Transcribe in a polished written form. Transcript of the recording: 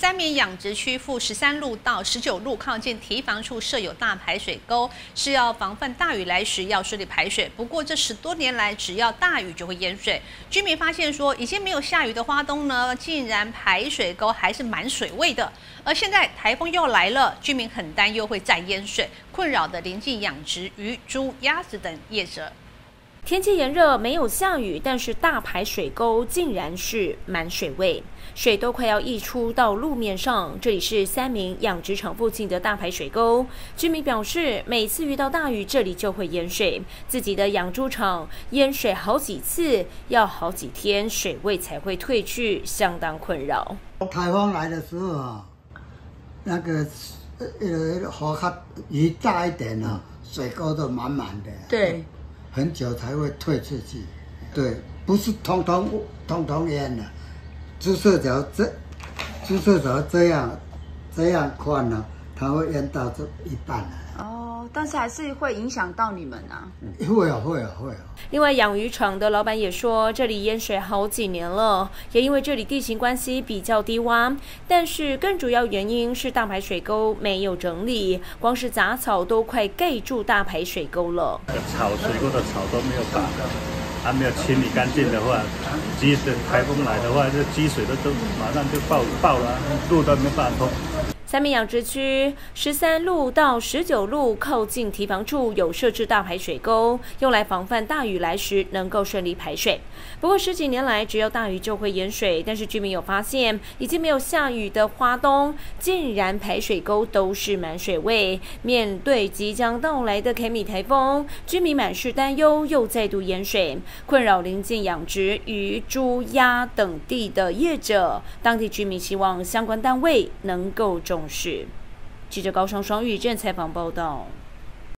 三民养殖区附13路到19路靠近堤防处设有大排水沟，是要防范大雨来时要顺利排水。不过这10多年来，只要大雨就会淹水。居民发现说，已经没有下雨的花东呢，竟然排水沟还是满水位的。而现在台风又来了，居民很担忧会再淹水，困扰的临近养殖鱼、猪、鸭子等业者。 天气炎热，没有下雨，但是大排水沟竟然是满水位，水都快要溢出到路面上。这里是三民养殖场附近的大排水沟，居民表示，每次遇到大雨，这里就会淹水，自己的养猪场淹水好几次，要好几天水位才会退去，相当困扰。 台风来的时候啊，那个河较鱼大一点啊，水沟都满满的。 对。 很久才会退出去，对，不是通通淹了，猪舍条这样宽了，它会淹到这一半了。 哦，但是还是会影响到你们啊。 会啊。 另外，养鱼场的老板也说，这里淹水好几年了，也因为这里地形关系比较低洼，但是更主要原因是大排水沟没有整理，光是杂草都快盖住大排水沟了。 水沟的草都没有把，没有清理干净的话，台风来的话，这积水都马上就爆了，路都没办法通。 三民养殖区13路到19路靠近堤防处有设置大排水沟，用来防范大雨来时能够顺利排水。不过10几年来，只要大雨就会淹水，但是居民有发现，已经没有下雨的花东，竟然排水沟都是满水位。面对即将到来的凯米台风，居民满是担忧，又再度淹水，困扰临近养殖鱼、猪、鸭等地的业者。当地居民希望相关单位能够重视。记者高双玉正采访报道。